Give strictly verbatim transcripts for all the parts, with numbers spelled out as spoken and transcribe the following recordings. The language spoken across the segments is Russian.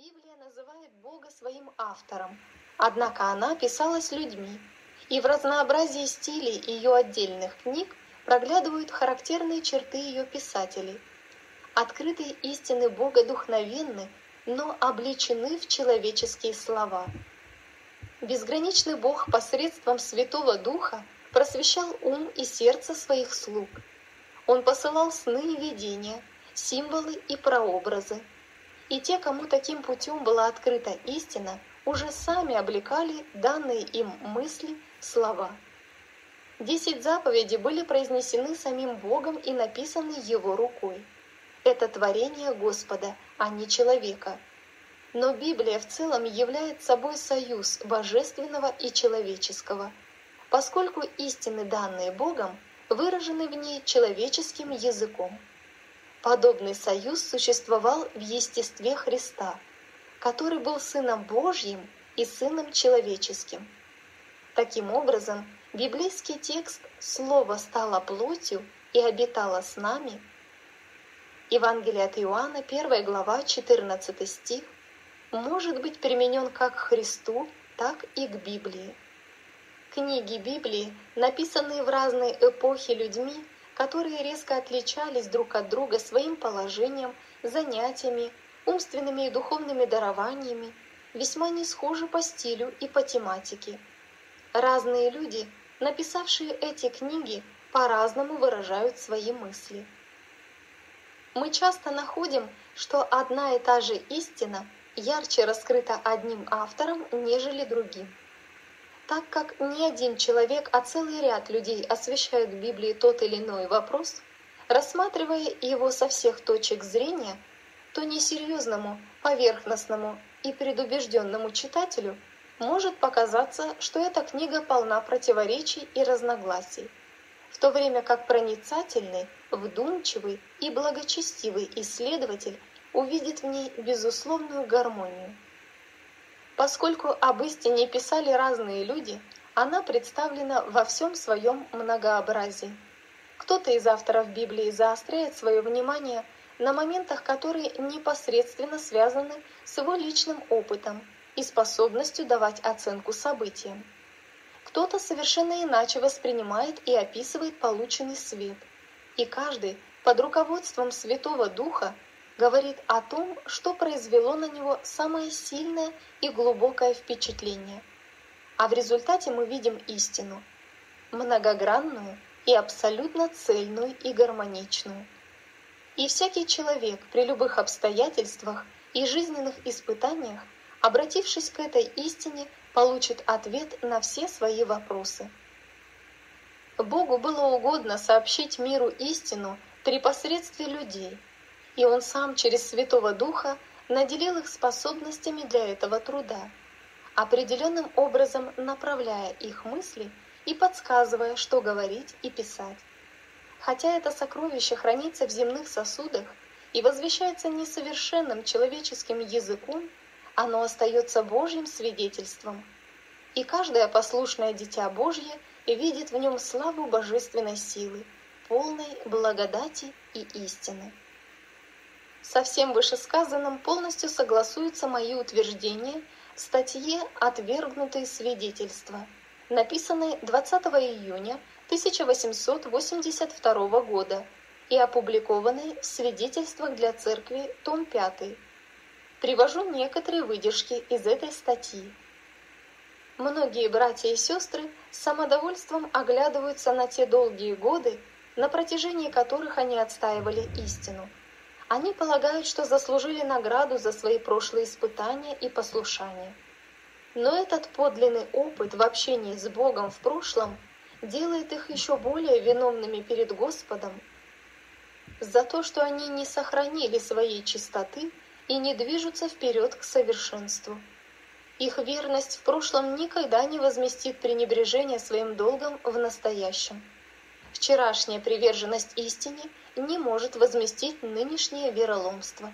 Библия называет Бога своим автором, однако она писалась людьми, и в разнообразии стилей ее отдельных книг проглядывают характерные черты ее писателей. Открытые истины Бога духовенны, но облечены в человеческие слова. Безграничный Бог посредством Святого Духа просвещал ум и сердце своих слуг. Он посылал сны и видения, символы и прообразы. И те, кому таким путем была открыта истина, уже сами облекали данные им мысли в слова. Десять заповедей были произнесены самим Богом и написаны Его рукой. Это творение Господа, а не человека. Но Библия в целом является собой союз божественного и человеческого, поскольку истины, данные Богом, выражены в ней человеческим языком. Подобный союз существовал в естестве Христа, который был Сыном Божьим и Сыном человеческим. Таким образом, библейский текст «Слово стало плотью и обитало с нами» Евангелие от Иоанна, первая глава, четырнадцатый стих, может быть применен как к Христу, так и к Библии. Книги Библии, написанные в разные эпохи людьми, которые резко отличались друг от друга своим положением, занятиями, умственными и духовными дарованиями, весьма не схожи по стилю и по тематике. Разные люди, написавшие эти книги, по-разному выражают свои мысли. Мы часто находим, что одна и та же истина ярче раскрыта одним автором, нежели другим. Так как не один человек, а целый ряд людей освещают в Библии тот или иной вопрос, рассматривая его со всех точек зрения, то несерьезному, поверхностному и предубежденному читателю может показаться, что эта книга полна противоречий и разногласий, в то время как проницательный, вдумчивый и благочестивый исследователь увидит в ней безусловную гармонию. Поскольку об истине писали разные люди, она представлена во всем своем многообразии. Кто-то из авторов Библии заостряет свое внимание на моментах, которые непосредственно связаны с его личным опытом и способностью давать оценку событиям. Кто-то совершенно иначе воспринимает и описывает полученный свет, и каждый под руководством Святого Духа говорит о том, что произвело на него самое сильное и глубокое впечатление. А в результате мы видим истину, многогранную и абсолютно цельную и гармоничную. И всякий человек при любых обстоятельствах и жизненных испытаниях, обратившись к этой истине, получит ответ на все свои вопросы. Богу было угодно сообщить миру истину при посредстве людей, и Он сам через Святого Духа наделил их способностями для этого труда, определенным образом направляя их мысли и подсказывая, что говорить и писать. Хотя это сокровище хранится в земных сосудах и возвещается несовершенным человеческим языком, оно остается Божьим свидетельством, и каждое послушное дитя Божье видит в нем славу божественной силы, полной благодати и истины. Со всем вышесказанным полностью согласуются мои утверждения в статье «Отвергнутые свидетельства», написанной двадцатого июня тысяча восемьсот восемьдесят второго года и опубликованной в «Свидетельствах для Церкви», том пятый. Привожу некоторые выдержки из этой статьи. Многие братья и сестры с самодовольством оглядываются на те долгие годы, на протяжении которых они отстаивали истину. Они полагают, что заслужили награду за свои прошлые испытания и послушание. Но этот подлинный опыт в общении с Богом в прошлом делает их еще более виновными перед Господом за то, что они не сохранили своей чистоты и не движутся вперед к совершенству. Их верность в прошлом никогда не возместит пренебрежение своим долгом в настоящем. Вчерашняя приверженность истине не может возместить нынешнее вероломство.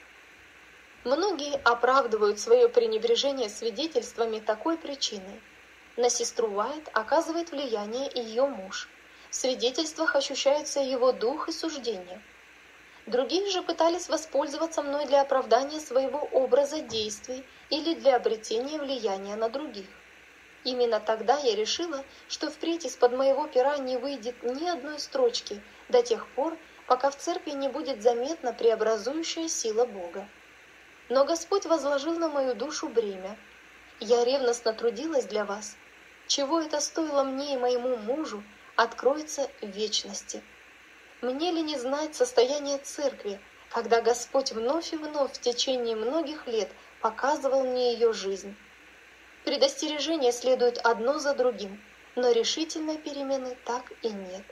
Многие оправдывают свое пренебрежение свидетельствами такой причиной. На сестру Уайт оказывает влияние ее муж. В свидетельствах ощущается его дух и суждение. Другие же пытались воспользоваться мной для оправдания своего образа действий или для обретения влияния на других. Именно тогда я решила, что впредь из-под моего пера не выйдет ни одной строчки до тех пор, пока в церкви не будет заметна преобразующая сила Бога. Но Господь возложил на мою душу бремя. Я ревностно трудилась для вас. Чего это стоило мне и моему мужу, откроется в вечности. Мне ли не знать состояние церкви, когда Господь вновь и вновь в течение многих лет показывал мне ее жизнь? Предостережения следуют одно за другим, но решительной перемены так и нет.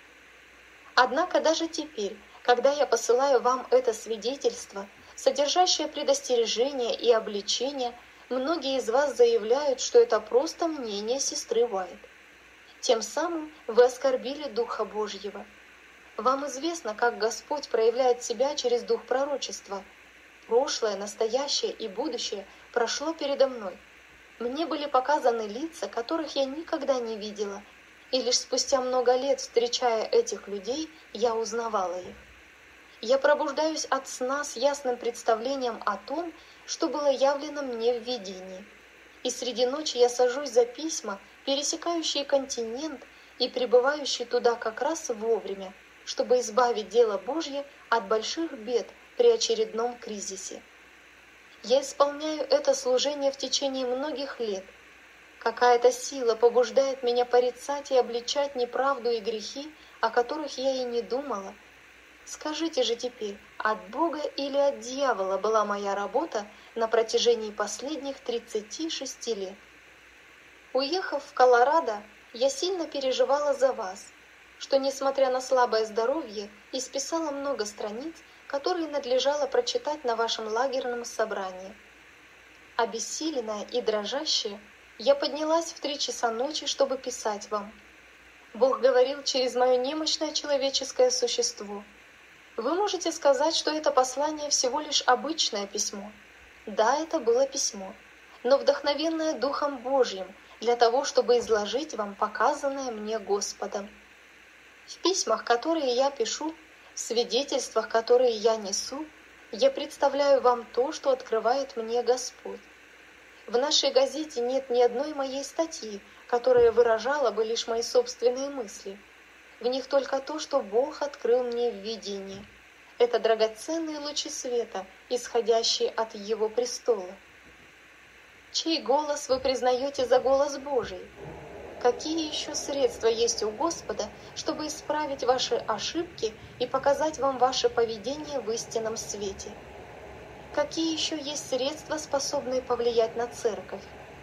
Однако даже теперь, когда я посылаю вам это свидетельство, содержащее предостережение и обличение, многие из вас заявляют, что это просто мнение сестры Уайт. Тем самым вы оскорбили Духа Божьего. Вам известно, как Господь проявляет себя через дух пророчества. Прошлое, настоящее и будущее прошло передо мной. Мне были показаны лица, которых я никогда не видела, и лишь спустя много лет, встречая этих людей, я узнавала их. Я пробуждаюсь от сна с ясным представлением о том, что было явлено мне в видении. И среди ночи я сажусь за письма, пересекающие континент и прибывающие туда как раз вовремя, чтобы избавить дело Божье от больших бед при очередном кризисе. Я исполняю это служение в течение многих лет. Какая-то сила побуждает меня порицать и обличать неправду и грехи, о которых я и не думала. Скажите же теперь, от Бога или от дьявола была моя работа на протяжении последних тридцати шести лет? Уехав в Колорадо, я сильно переживала за вас, что, несмотря на слабое здоровье, исписала много страниц, которые надлежало прочитать на вашем лагерном собрании. Обессиленная и дрожащая, я поднялась в три часа ночи, чтобы писать вам. Бог говорил через мое немощное человеческое существо. Вы можете сказать, что это послание всего лишь обычное письмо. Да, это было письмо, но вдохновенное Духом Божьим для того, чтобы изложить вам показанное мне Господом. В письмах, которые я пишу, в свидетельствах, которые я несу, я представляю вам то, что открывает мне Господь. В нашей газете нет ни одной моей статьи, которая выражала бы лишь мои собственные мысли. В них только то, что Бог открыл мне в видении. Это драгоценные лучи света, исходящие от Его престола. Чей голос вы признаете за голос Божий? Какие еще средства есть у Господа, чтобы исправить ваши ошибки и показать вам ваше поведение в истинном свете? Какие еще есть средства, способные повлиять на церковь?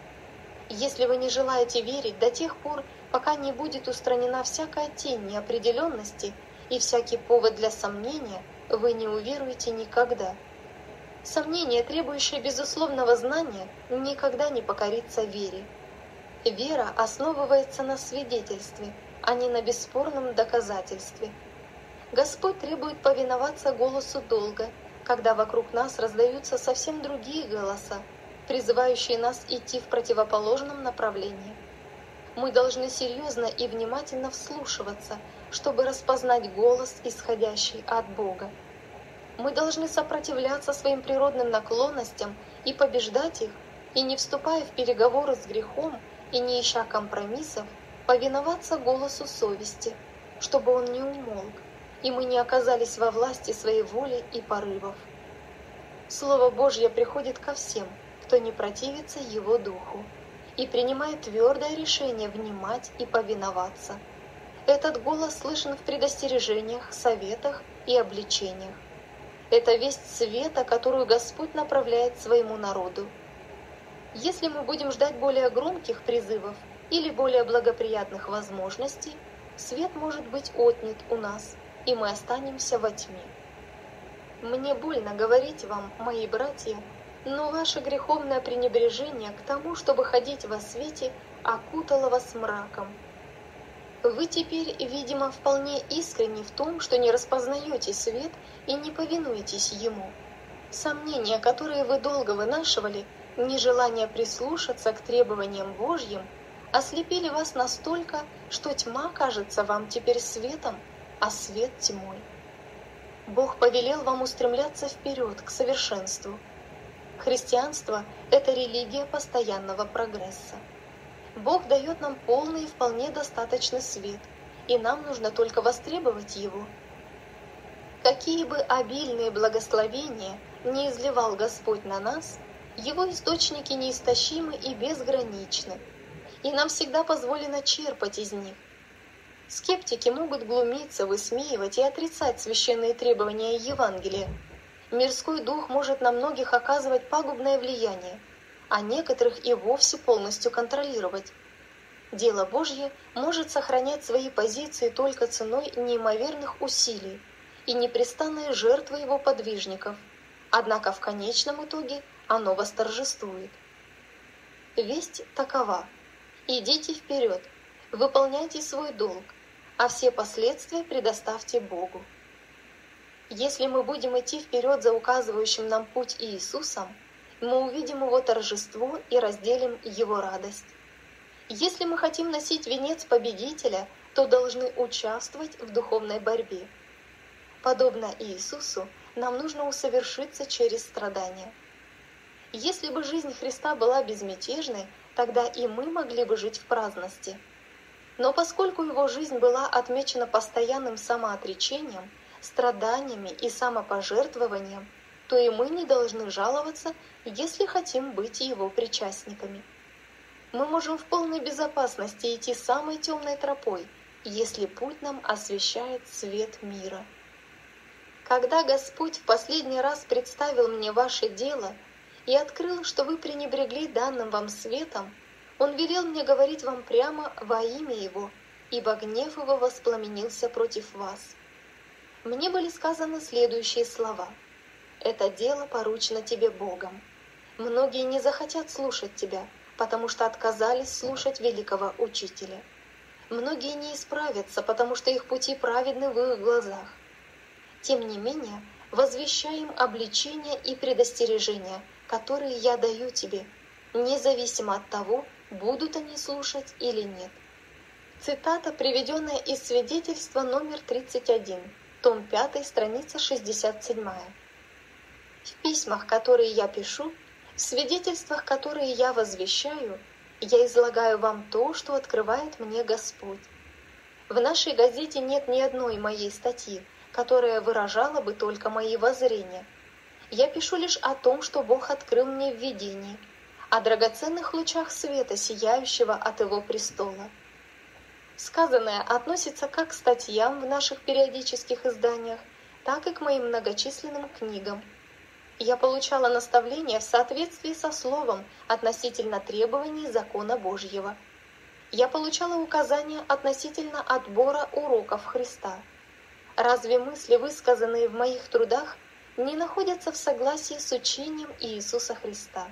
Если вы не желаете верить до тех пор, пока не будет устранена всякая тень неопределенности и всякий повод для сомнения, вы не уверуете никогда. Сомнение, требующее безусловного знания, никогда не покорится вере. Вера основывается на свидетельстве, а не на бесспорном доказательстве. Господь требует повиноваться голосу долга, когда вокруг нас раздаются совсем другие голоса, призывающие нас идти в противоположном направлении. Мы должны серьезно и внимательно вслушиваться, чтобы распознать голос, исходящий от Бога. Мы должны сопротивляться своим природным наклонностям и побеждать их, и не вступая в переговоры с грехом, и не ища компромиссов, повиноваться голосу совести, чтобы он не умолк, и мы не оказались во власти своей воли и порывов. Слово Божье приходит ко всем, кто не противится Его Духу, и принимает твердое решение внимать и повиноваться. Этот голос слышен в предостережениях, советах и обличениях. Это весть света, которую Господь направляет своему народу. Если мы будем ждать более громких призывов или более благоприятных возможностей, свет может быть отнят у нас, и мы останемся во тьме. Мне больно говорить вам, мои братья, но ваше греховное пренебрежение к тому, чтобы ходить во свете, окутало вас мраком. Вы теперь, видимо, вполне искренни в том, что не распознаете свет и не повинуетесь ему. Сомнения, которые вы долго вынашивали, нежелание прислушаться к требованиям Божьим, ослепили вас настолько, что тьма кажется вам теперь светом, а свет тьмой. Бог повелел вам устремляться вперед, к совершенству. Христианство – это религия постоянного прогресса. Бог дает нам полный и вполне достаточный свет, и нам нужно только востребовать его. Какие бы обильные благословения не изливал Господь на нас, Его источники неистощимы и безграничны, и нам всегда позволено черпать из них. Скептики могут глумиться, высмеивать и отрицать священные требования Евангелия. Мирской дух может на многих оказывать пагубное влияние, а некоторых и вовсе полностью контролировать. Дело Божье может сохранять свои позиции только ценой неимоверных усилий и непрестанной жертвы его подвижников, однако в конечном итоге оно восторжествует. Весть такова: идите вперед, выполняйте свой долг, а все последствия предоставьте Богу. Если мы будем идти вперед за указывающим нам путь Иисусом, мы увидим Его торжество и разделим Его радость. Если мы хотим носить венец победителя, то должны участвовать в духовной борьбе. Подобно Иисусу, нам нужно усовершиться через страдания. Если бы жизнь Христа была безмятежной, тогда и мы могли бы жить в праздности. Но поскольку Его жизнь была отмечена постоянным самоотречением, страданиями и самопожертвованием, то и мы не должны жаловаться, если хотим быть Его причастниками. Мы можем в полной безопасности идти самой темной тропой, если путь нам освещает свет мира. Когда Господь в последний раз представил мне ваше дело и открыл, что вы пренебрегли данным вам светом, Он велел мне говорить вам прямо во имя Его, ибо гнев Его воспламенился против вас. Мне были сказаны следующие слова: «Это дело поручено тебе Богом. Многие не захотят слушать тебя, потому что отказались слушать великого Учителя. Многие не исправятся, потому что их пути праведны в их глазах. Тем не менее, возвещаем обличения и предостережения, которые я даю тебе, независимо от того, будут они слушать или нет». Цитата, приведенная из свидетельства номер тридцать один, том пятый, страница шестьдесят семь. В письмах, которые я пишу, в свидетельствах, которые я возвещаю, я излагаю вам то, что открывает мне Господь. В нашей газете нет ни одной моей статьи, которая выражала бы только мои воззрения. Я пишу лишь о том, что Бог открыл мне в видении, о драгоценных лучах света, сияющего от Его престола. Сказанное относится как к статьям в наших периодических изданиях, так и к моим многочисленным книгам. Я получала наставления в соответствии со Словом относительно требований закона Божьего. Я получала указания относительно отбора уроков Христа. Разве мысли, высказанные в моих трудах, не находятся в согласии с учением Иисуса Христа?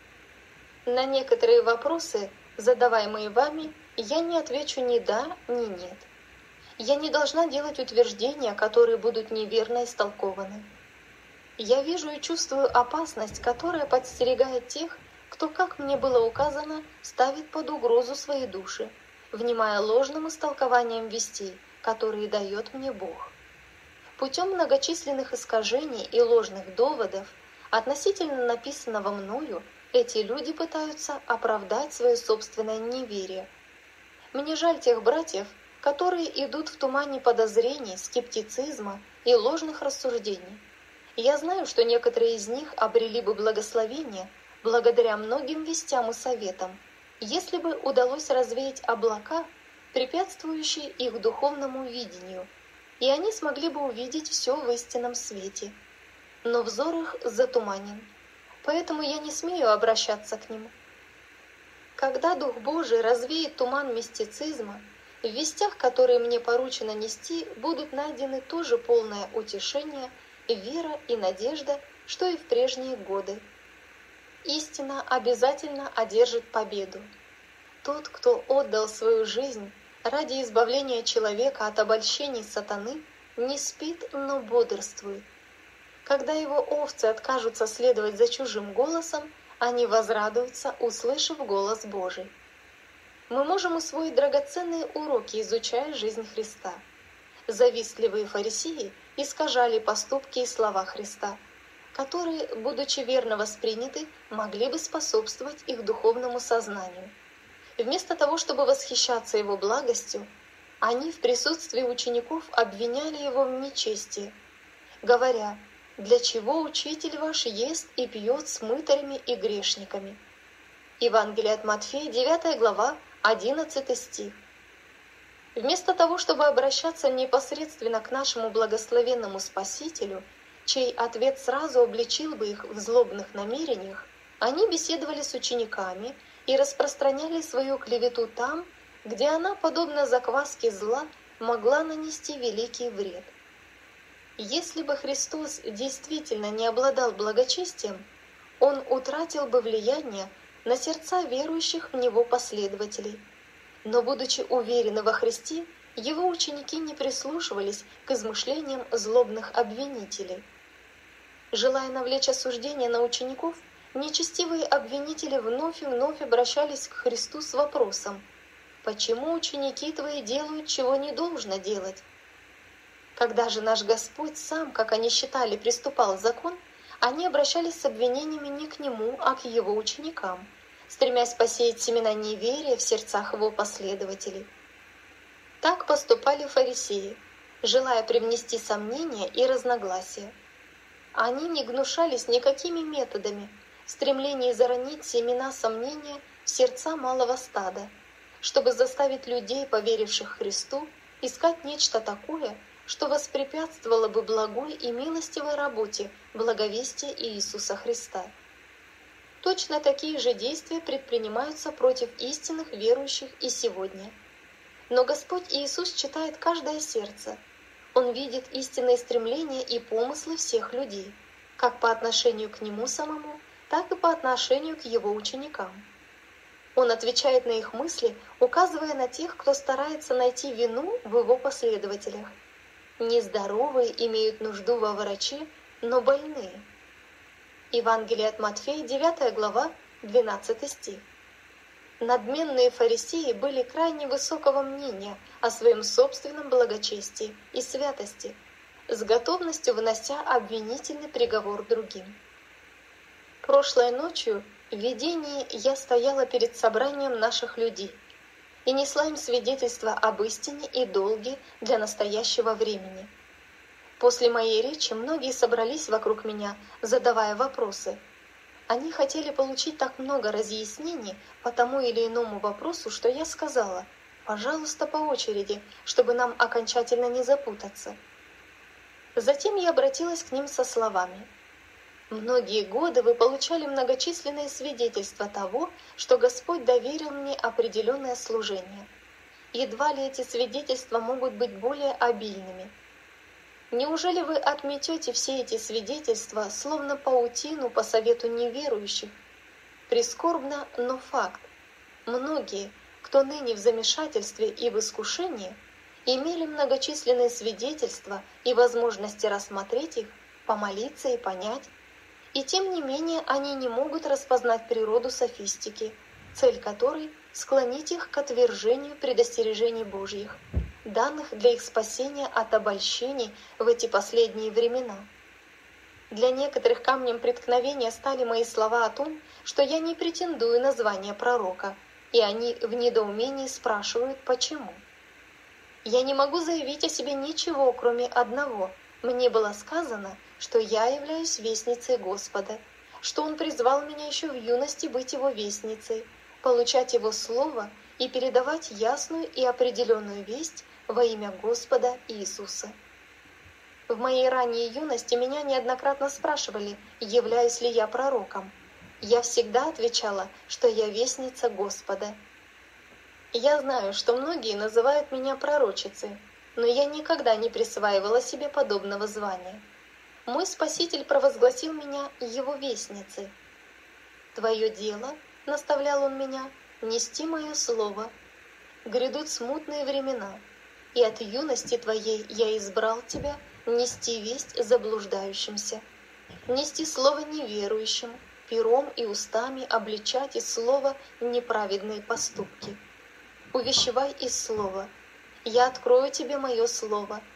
На некоторые вопросы, задаваемые вами, я не отвечу ни «да», ни «нет». Я не должна делать утверждения, которые будут неверно истолкованы. Я вижу и чувствую опасность, которая подстерегает тех, кто, как мне было указано, ставит под угрозу свои души, внимая ложным истолкованиям вестей, которые дает мне Бог. Путем многочисленных искажений и ложных доводов относительно написанного мною эти люди пытаются оправдать свое собственное неверие. Мне жаль тех братьев, которые идут в тумане подозрений, скептицизма и ложных рассуждений. Я знаю, что некоторые из них обрели бы благословение благодаря многим вестям и советам, если бы удалось развеять облака, препятствующие их духовному видению, и они смогли бы увидеть все в истинном свете. Но взор их затуманен, поэтому я не смею обращаться к ним. Когда Дух Божий развеет туман мистицизма, в вестях, которые мне поручено нести, будут найдены тоже полное утешение, вера и надежда, что и в прежние годы. Истина обязательно одержит победу. Тот, кто отдал свою жизнь ради избавления человека от обольщений сатаны, не спит, но бодрствует. Когда его овцы откажутся следовать за чужим голосом, они возрадуются, услышав голос Божий. Мы можем усвоить драгоценные уроки, изучая жизнь Христа. Завистливые фарисеи искажали поступки и слова Христа, которые, будучи верно восприняты, могли бы способствовать их духовному сознанию. Вместо того, чтобы восхищаться его благостью, они в присутствии учеников обвиняли его в нечестии, говоря: «Для чего учитель ваш ест и пьет с мытарями и грешниками?» Евангелие от Матфея, девятая глава, одиннадцатый стих. Вместо того, чтобы обращаться непосредственно к нашему благословенному Спасителю, чей ответ сразу обличил бы их в злобных намерениях, они беседовали с учениками и распространяли свою клевету там, где она, подобно закваске зла, могла нанести великий вред. Если бы Христос действительно не обладал благочестием, Он утратил бы влияние на сердца верующих в Него последователей. Но, будучи уверены во Христе, Его ученики не прислушивались к измышлениям злобных обвинителей. Желая навлечь осуждение на учеников, нечестивые обвинители вновь и вновь обращались к Христу с вопросом: «Почему ученики твои делают, чего не должно делать?» Когда же наш Господь сам, как они считали, приступал закон, они обращались с обвинениями не к Нему, а к Его ученикам, стремясь посеять семена неверия в сердцах Его последователей. Так поступали фарисеи, желая привнести сомнения и разногласия. Они не гнушались никакими методами в стремлении заронить семена сомнения в сердца малого стада, чтобы заставить людей, поверивших Христу, искать нечто такое, что воспрепятствовало бы благой и милостивой работе благовестия Иисуса Христа. Точно такие же действия предпринимаются против истинных верующих и сегодня. Но Господь Иисус читает каждое сердце. Он видит истинные стремления и помыслы всех людей, как по отношению к Нему самому, так и по отношению к Его ученикам. Он отвечает на их мысли, указывая на тех, кто старается найти вину в Его последователях. Нездоровые имеют нужду во враче, но больные. Евангелие от Матфея, девятая глава, двенадцатый стих. Надменные фарисеи были крайне высокого мнения о своем собственном благочестии и святости, с готовностью вынося обвинительный приговор другим. Прошлой ночью в видении я стояла перед собранием наших людей и несла им свидетельство об истине и долге для настоящего времени. После моей речи многие собрались вокруг меня, задавая вопросы. Они хотели получить так много разъяснений по тому или иному вопросу, что я сказала: «Пожалуйста, по очереди, чтобы нам окончательно не запутаться». Затем я обратилась к ним со словами: «Многие годы вы получали многочисленные свидетельства того, что Господь доверил мне определенное служение. Едва ли эти свидетельства могут быть более обильными. Неужели вы отметете все эти свидетельства, словно паутину по совету неверующих? Прискорбно, но факт. Многие, кто ныне в замешательстве и в искушении, имели многочисленные свидетельства и возможности рассмотреть их, помолиться и понять, и тем не менее они не могут распознать природу софистики, цель которой — склонить их к отвержению предостережений Божьих, данных для их спасения от обольщений в эти последние времена. Для некоторых камнем преткновения стали мои слова о том, что я не претендую на звание пророка, и они в недоумении спрашивают, почему. Я не могу заявить о себе ничего, кроме одного. Мне было сказано, что я являюсь вестницей Господа, что Он призвал меня еще в юности быть Его вестницей, получать Его Слово и передавать ясную и определенную весть во имя Господа Иисуса. В моей ранней юности меня неоднократно спрашивали, являюсь ли я пророком. Я всегда отвечала, что я вестница Господа. Я знаю, что многие называют меня пророчицей, но я никогда не присваивала себе подобного звания. Мой Спаситель провозгласил меня Его вестницей. «Твое дело, — наставлял Он меня, — нести Мое Слово. Грядут смутные времена, и от юности Твоей я избрал Тебя нести весть заблуждающимся, нести Слово неверующим, пером и устами обличать из Слова неправедные поступки. Увещевай из Слова. Я открою тебе Мое Слово.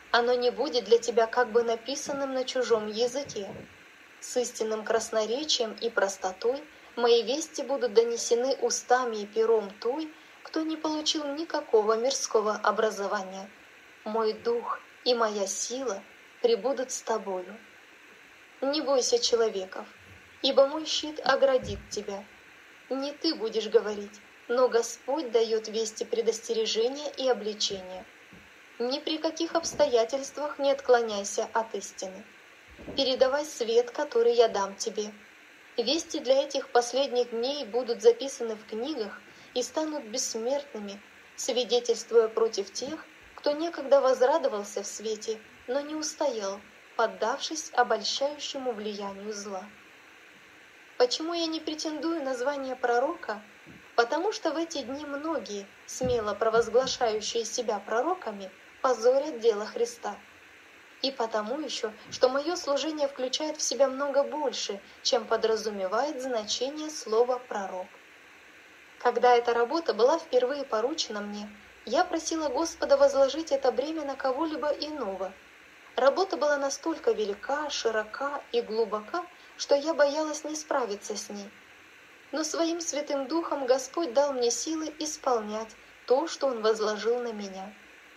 Оно не будет для тебя как бы написанным на чужом языке. С истинным красноречием и простотой мои вести будут донесены устами и пером той, кто не получил никакого мирского образования. Мой дух и моя сила пребудут с тобою. Не бойся человеков, ибо мой щит оградит тебя. Не ты будешь говорить, но Господь дает вести предостережения и обличения. Ни при каких обстоятельствах не отклоняйся от истины. Передавай свет, который я дам тебе. Вести для этих последних дней будут записаны в книгах и станут бессмертными, свидетельствуя против тех, кто некогда возрадовался в свете, но не устоял, поддавшись обольщающему влиянию зла. Почему я не претендую на звание пророка? Потому что в эти дни многие, смело провозглашающие себя пророками, позорят дело Христа. И потому еще, что мое служение включает в себя много больше, чем подразумевает значение слова «пророк». Когда эта работа была впервые поручена мне, я просила Господа возложить это бремя на кого-либо иного. Работа была настолько велика, широка и глубока, что я боялась не справиться с ней. Но своим Святым Духом Господь дал мне силы исполнять то, что Он возложил на меня.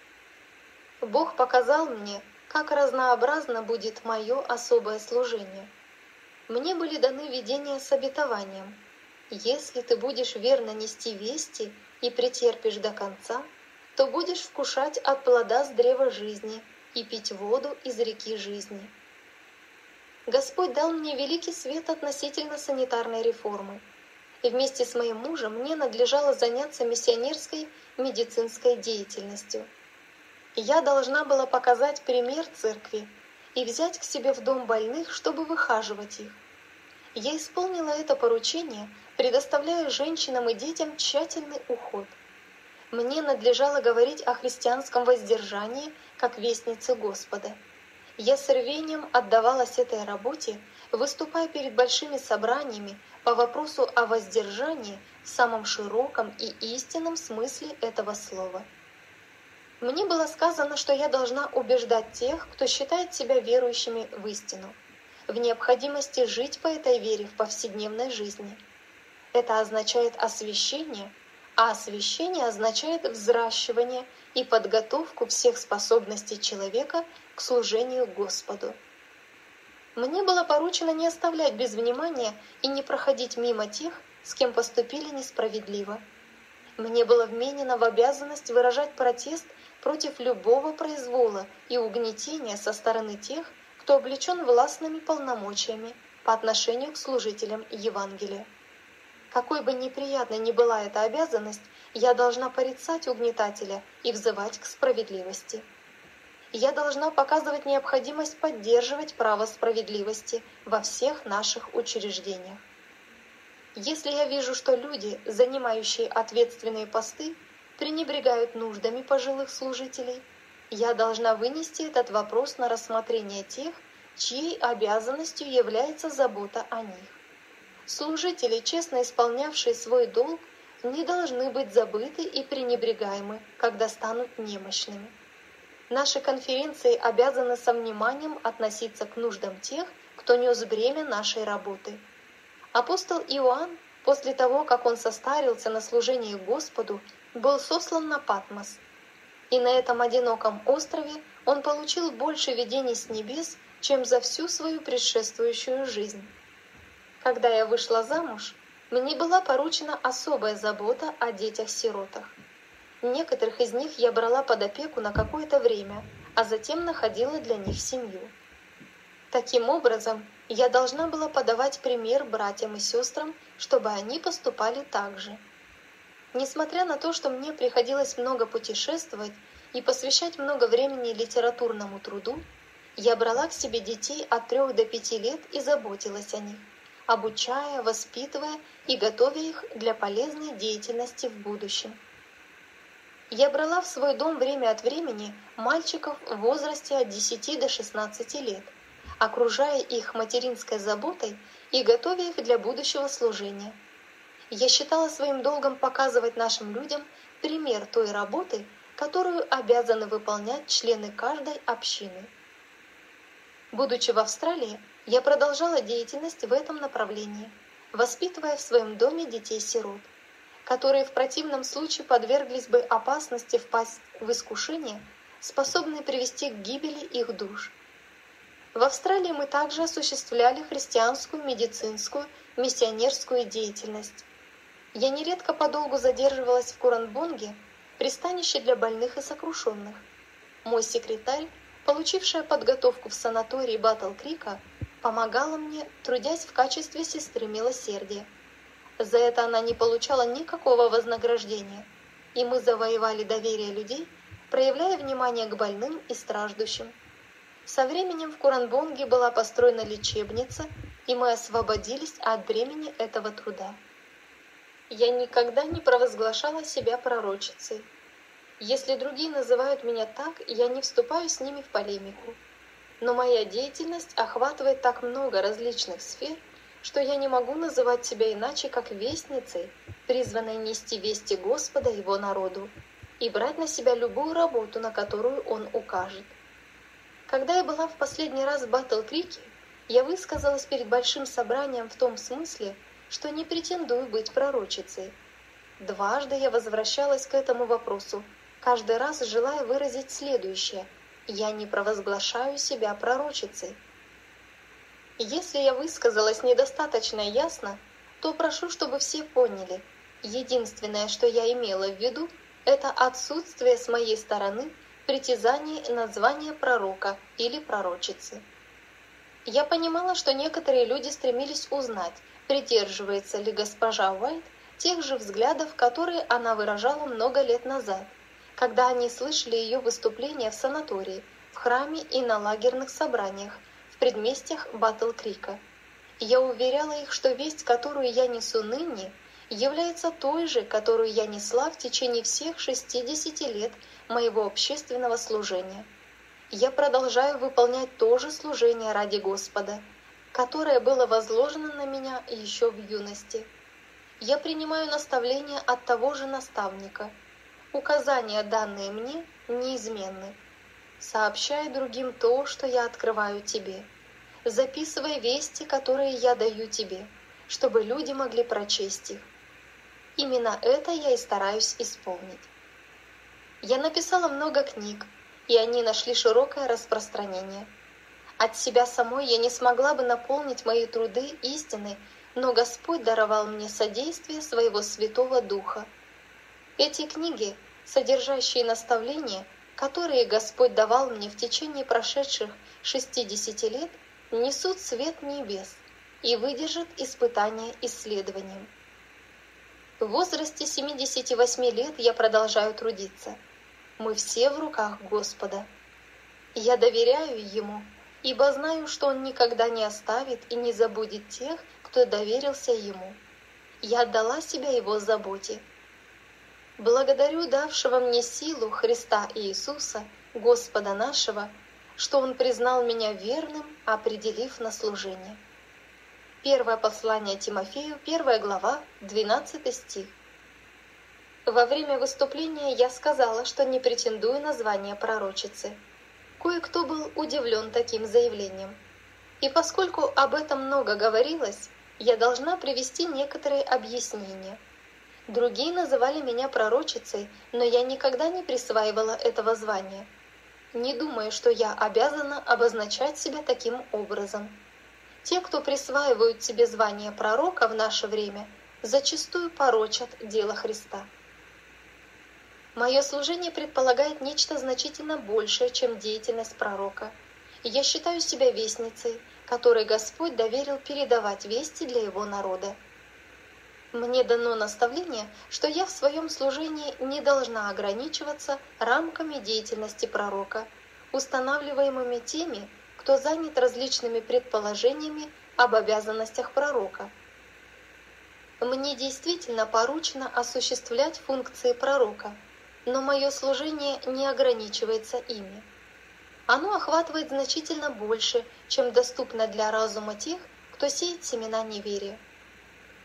Бог показал мне, как разнообразно будет мое особое служение. Мне были даны видения с обетованием. Если ты будешь верно нести вести и претерпишь до конца, то будешь вкушать от плода с древа жизни и пить воду из реки жизни. Господь дал мне великий свет относительно санитарной реформы. И вместе с моим мужем мне надлежало заняться миссионерской медицинской деятельностью. Я должна была показать пример церкви и взять к себе в дом больных, чтобы выхаживать их. Я исполнила это поручение, предоставляя женщинам и детям тщательный уход. Мне надлежало говорить о христианском воздержании, как вестнице Господа. Я с рвением отдавалась этой работе, выступая перед большими собраниями по вопросу о воздержании в самом широком и истинном смысле этого слова. Мне было сказано, что я должна убеждать тех, кто считает себя верующими в истину, в необходимости жить по этой вере в повседневной жизни. Это означает освящение, а освящение означает взращивание и подготовку всех способностей человека к служению Господу. Мне было поручено не оставлять без внимания и не проходить мимо тех, с кем поступили несправедливо. Мне было вменено в обязанность выражать протест против любого произвола и угнетения со стороны тех, кто облечен властными полномочиями по отношению к служителям Евангелия. Какой бы неприятной ни была эта обязанность, я должна порицать угнетателя и взывать к справедливости. Я должна показывать необходимость поддерживать право справедливости во всех наших учреждениях. Если я вижу, что люди, занимающие ответственные посты, пренебрегают нуждами пожилых служителей, я должна вынести этот вопрос на рассмотрение тех, чьей обязанностью является забота о них. Служители, честно исполнявшие свой долг, не должны быть забыты и пренебрегаемы, когда станут немощными. Наши конференции обязаны со вниманием относиться к нуждам тех, кто нес бремя нашей работы. Апостол Иоанн, после того, как он состарился на служении Господу, был сослан на Патмос. И на этом одиноком острове он получил больше видений с небес, чем за всю свою предшествующую жизнь. Когда я вышла замуж, мне была поручена особая забота о детях-сиротах. Некоторых из них я брала под опеку на какое-то время, а затем находила для них семью. Таким образом, я должна была подавать пример братьям и сестрам, чтобы они поступали так же. Несмотря на то, что мне приходилось много путешествовать и посвящать много времени литературному труду, я брала к себе детей от трех до пяти лет и заботилась о них, обучая, воспитывая и готовя их для полезной деятельности в будущем. Я брала в свой дом время от времени мальчиков в возрасте от десяти до шестнадцати лет, окружая их материнской заботой и готовя их для будущего служения. Я считала своим долгом показывать нашим людям пример той работы, которую обязаны выполнять члены каждой общины. Будучи в Австралии, я продолжала деятельность в этом направлении, воспитывая в своем доме детей-сирот, которые в противном случае подверглись бы опасности впасть в искушение, способные привести к гибели их душ. В Австралии мы также осуществляли христианскую, медицинскую, миссионерскую деятельность. Я нередко подолгу задерживалась в Куранбонге, пристанище для больных и сокрушенных. Мой секретарь, получившая подготовку в санатории Батл-Крика, помогала мне, трудясь в качестве сестры милосердия. За это она не получала никакого вознаграждения, и мы завоевали доверие людей, проявляя внимание к больным и страждущим. Со временем в Куранбонге была построена лечебница, и мы освободились от бремени этого труда. Я никогда не провозглашала себя пророчицей. Если другие называют меня так, я не вступаю с ними в полемику. Но моя деятельность охватывает так много различных сфер, что я не могу называть себя иначе, как вестницей, призванной нести вести Господа Его народу и брать на себя любую работу, на которую Он укажет. Когда я была в последний раз в Батл-Крике, я высказалась перед большим собранием в том смысле, что не претендую быть пророчицей. Дважды я возвращалась к этому вопросу, каждый раз желая выразить следующее: я не провозглашаю себя пророчицей. Если я высказалась недостаточно ясно, то прошу, чтобы все поняли. Единственное, что я имела в виду, это отсутствие с моей стороны притязаний на звание пророка или пророчицы. Я понимала, что некоторые люди стремились узнать, придерживается ли госпожа Уайт тех же взглядов, которые она выражала много лет назад, когда они слышали ее выступления в санатории, в храме и на лагерных собраниях в предместьях Батл-Крика. Я уверяла их, что весть, которую я несу ныне, является той же, которую я несла в течение всех шестидесяти лет моего общественного служения. Я продолжаю выполнять то же служение ради Господа, которое было возложено на меня еще в юности. Я принимаю наставления от того же наставника. Указания, данные мне, неизменны. Сообщай другим то, что я открываю тебе. Записывай вести, которые я даю тебе, чтобы люди могли прочесть их. Именно это я и стараюсь исполнить. Я написала много книг, и они нашли широкое распространение. От себя самой я не смогла бы наполнить мои труды истиной, но Господь даровал мне содействие своего Святого Духа. Эти книги, содержащие наставления, которые Господь давал мне в течение прошедших шестидесяти лет, несут свет небес и выдержат испытания исследованием. В возрасте семидесяти восьми лет я продолжаю трудиться. Мы все в руках Господа. Я доверяю Ему, ибо знаю, что Он никогда не оставит и не забудет тех, кто доверился Ему. Я отдала себя Его заботе. Благодарю давшего мне силу Христа Иисуса, Господа нашего, что Он признал меня верным, определив на служение. Первое послание Тимофею, первая глава, двенадцатый стих. Во время выступления я сказала, что не претендую на звание пророчицы. Кое-кто был удивлен таким заявлением. И поскольку об этом много говорилось, я должна привести некоторые объяснения. Другие называли меня пророчицей, но я никогда не присваивала этого звания. Не думаю, что я обязана обозначать себя таким образом. Те, кто присваивают себе звание пророка в наше время, зачастую порочат дело Христа. Мое служение предполагает нечто значительно большее, чем деятельность пророка. И я считаю себя вестницей, которой Господь доверил передавать вести для Его народа. Мне дано наставление, что я в своем служении не должна ограничиваться рамками деятельности пророка, устанавливаемыми теми, кто занят различными предположениями об обязанностях пророка. Мне действительно поручено осуществлять функции пророка, но мое служение не ограничивается ими. Оно охватывает значительно больше, чем доступно для разума тех, кто сеет семена неверия.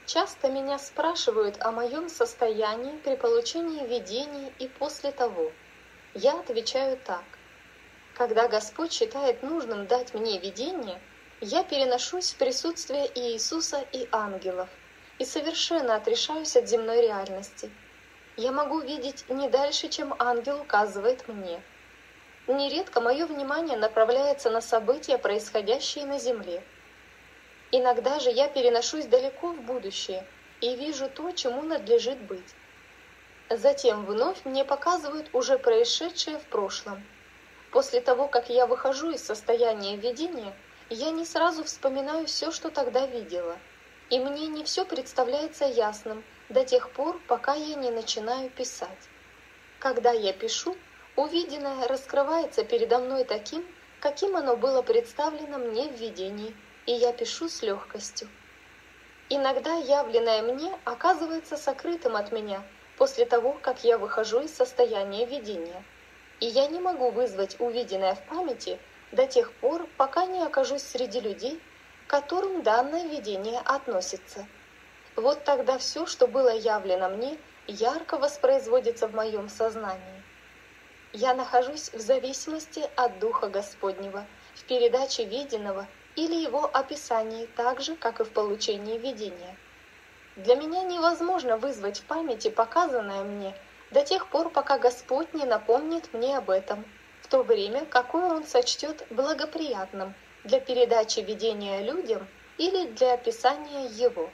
Часто меня спрашивают о моем состоянии при получении видений и после того. Я отвечаю так. Когда Господь считает нужным дать мне видение, я переношусь в присутствие Иисуса и ангелов и совершенно отрешаюсь от земной реальности. Я могу видеть не дальше, чем ангел указывает мне. Нередко мое внимание направляется на события, происходящие на земле. Иногда же я переношусь далеко в будущее и вижу то, чему надлежит быть. Затем вновь мне показывают уже происшедшее в прошлом. После того, как я выхожу из состояния видения, я не сразу вспоминаю все, что тогда видела. И мне не все представляется ясным до тех пор, пока я не начинаю писать. Когда я пишу, увиденное раскрывается передо мной таким, каким оно было представлено мне в видении, и я пишу с легкостью. Иногда явленное мне оказывается сокрытым от меня после того, как я выхожу из состояния видения. И я не могу вызвать увиденное в памяти до тех пор, пока не окажусь среди людей, к которым данное видение относится. Вот тогда все, что было явлено мне, ярко воспроизводится в моем сознании. Я нахожусь в зависимости от Духа Господнего, в передаче виденного или его описании, так же, как и в получении видения. Для меня невозможно вызвать в памяти показанное мне до тех пор, пока Господь не напомнит мне об этом, в то время, какое Он сочтет благоприятным для передачи видения людям или для описания его.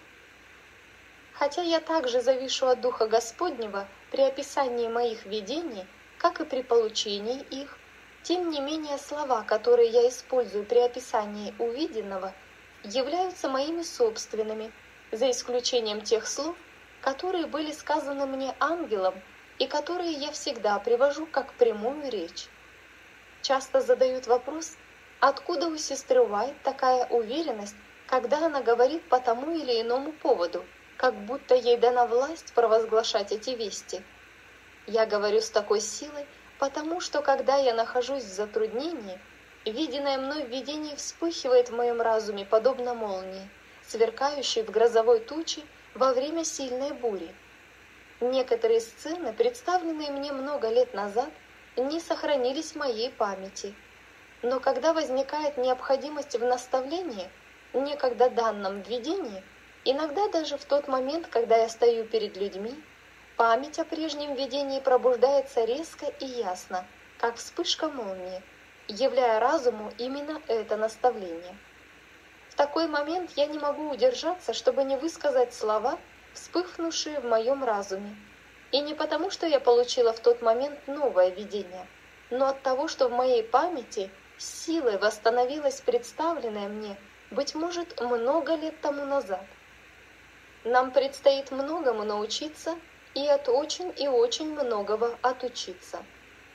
Хотя я также завишу от Духа Господнего при описании моих видений, как и при получении их, тем не менее слова, которые я использую при описании увиденного, являются моими собственными, за исключением тех слов, которые были сказаны мне ангелом и которые я всегда привожу как прямую речь. Часто задают вопрос, откуда у сестры Уайт такая уверенность, когда она говорит по тому или иному поводу, как будто ей дана власть провозглашать эти вести. Я говорю с такой силой, потому что, когда я нахожусь в затруднении, виденное мной видение вспыхивает в моем разуме, подобно молнии, сверкающей в грозовой туче во время сильной бури. Некоторые сцены, представленные мне много лет назад, не сохранились в моей памяти. Но когда возникает необходимость в наставлении, некогда данном видении, иногда даже в тот момент, когда я стою перед людьми, память о прежнем видении пробуждается резко и ясно, как вспышка молнии, являя разуму именно это наставление. В такой момент я не могу удержаться, чтобы не высказать слова, вспыхнувшие в моем разуме. И не потому, что я получила в тот момент новое видение, но от того, что в моей памяти силой восстановилось представленное мне, быть может, много лет тому назад. Нам предстоит многому научиться и от очень и очень многого отучиться.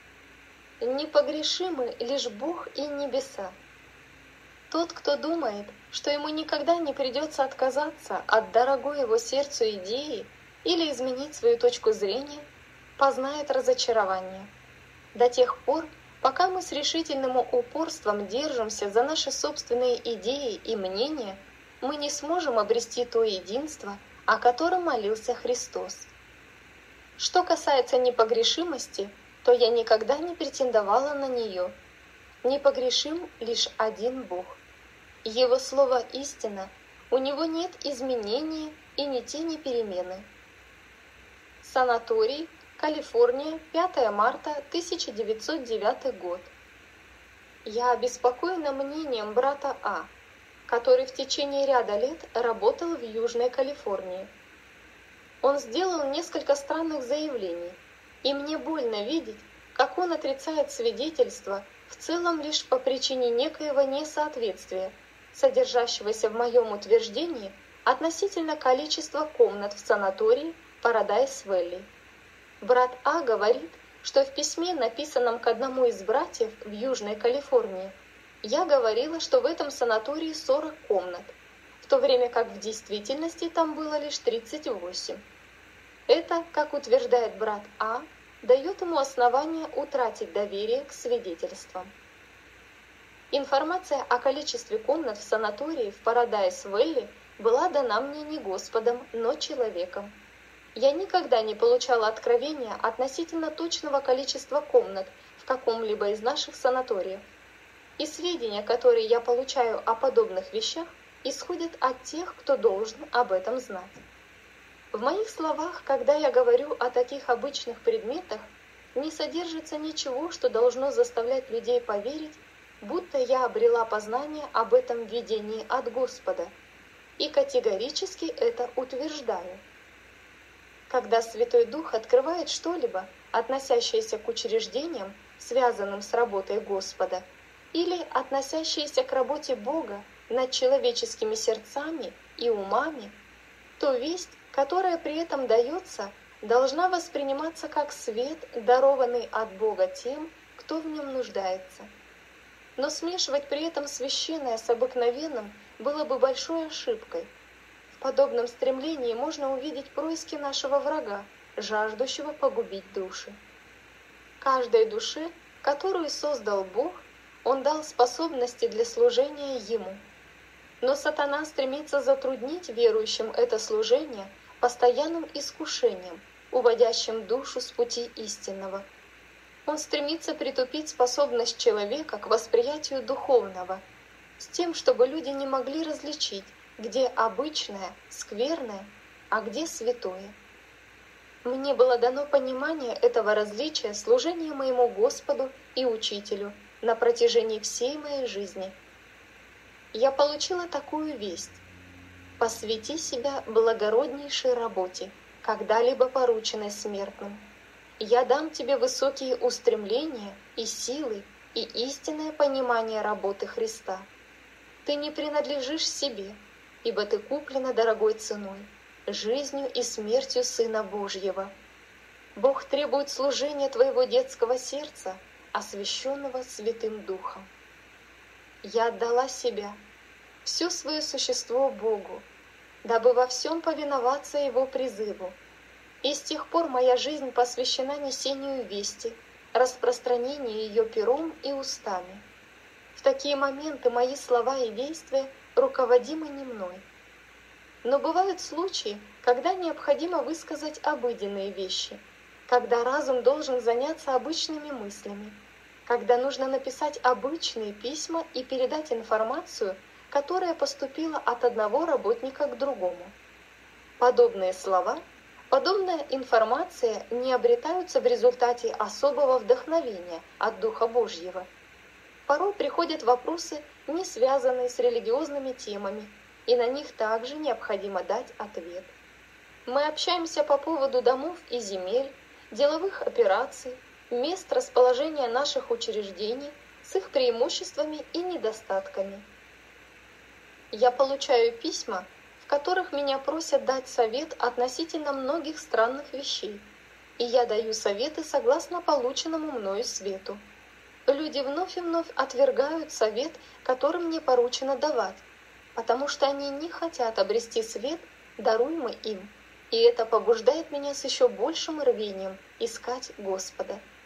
Непогрешимы лишь Бог и небеса. Тот, кто думает, что ему никогда не придется отказаться от дорогой его сердцу идеи или изменить свою точку зрения, познает разочарование. До тех пор, пока мы с решительным упорством держимся за наши собственные идеи и мнения, мы не сможем обрести то единство, о котором молился Христос. Что касается непогрешимости, то я никогда не претендовала на нее. Непогрешим лишь один Бог. Его слово истина, у него нет изменения и ни тени перемены. Санаторий, Калифорния, пятое марта тысяча девятьсот девятый год. Я обеспокоена мнением брата А, который в течение ряда лет работал в Южной Калифорнии. Он сделал несколько странных заявлений, и мне больно видеть, как он отрицает свидетельства в целом лишь по причине некоего несоответствия, содержащегося в моем утверждении относительно количества комнат в санатории Paradise Valley. Брат А говорит, что в письме, написанном к одному из братьев в Южной Калифорнии, я говорила, что в этом санатории сорок комнат, в то время как в действительности там было лишь тридцать восемь. Это, как утверждает брат А, дает ему основание утратить доверие к свидетельствам. Информация о количестве комнат в санатории в Paradise Valley была дана мне не Господом, но человеком. Я никогда не получала откровения относительно точного количества комнат в каком-либо из наших санаториев. И сведения, которые я получаю о подобных вещах, исходят от тех, кто должен об этом знать. В моих словах, когда я говорю о таких обычных предметах, не содержится ничего, что должно заставлять людей поверить, будто я обрела познание об этом видении от Господа, и категорически это утверждаю. Когда Святой Дух открывает что-либо, относящееся к учреждениям, связанным с работой Господа, или относящееся к работе Бога над человеческими сердцами и умами, то весть, которая при этом дается, должна восприниматься как свет, дарованный от Бога тем, кто в нем нуждается. Но смешивать при этом священное с обыкновенным было бы большой ошибкой. В подобном стремлении можно увидеть происки нашего врага, жаждущего погубить души. Каждой душе, которую создал Бог, Он дал способности для служения Ему. Но сатана стремится затруднить верующим это служение постоянным искушением, уводящим душу с пути истинного. Он стремится притупить способность человека к восприятию духовного, с тем, чтобы люди не могли различить, где обычное, скверное, а где святое. Мне было дано понимание этого различия служения моему Господу и Учителю на протяжении всей моей жизни. Я получила такую весть: посвяти себя благороднейшей работе, когда-либо порученной смертным. Я дам тебе высокие устремления и силы и истинное понимание работы Христа. Ты не принадлежишь себе, ибо ты куплена дорогой ценой, жизнью и смертью Сына Божьего. Бог требует служения твоего детского сердца, освященного Святым Духом. Я отдала себя, все свое существо Богу, дабы во всем повиноваться Его призыву. И с тех пор моя жизнь посвящена несению вести, распространению ее пером и устами. В такие моменты мои слова и действия руководимы не мной. Но бывают случаи, когда необходимо высказать обыденные вещи, когда разум должен заняться обычными мыслями, когда нужно написать обычные письма и передать информацию, которая поступила от одного работника к другому. Подобные слова, подобная информация не обретаются в результате особого вдохновения от Духа Божьего. Порой приходят вопросы, не связанные с религиозными темами, и на них также необходимо дать ответ. Мы общаемся по поводу домов и земель, деловых операций, мест расположения наших учреждений с их преимуществами и недостатками. Я получаю письма, в которых меня просят дать совет относительно многих странных вещей, и я даю советы согласно полученному мною свету. Люди вновь и вновь отвергают совет, который мне поручено давать, потому что они не хотят обрести свет, даруемый им, и это побуждает меня с еще большим рвением искать Господа.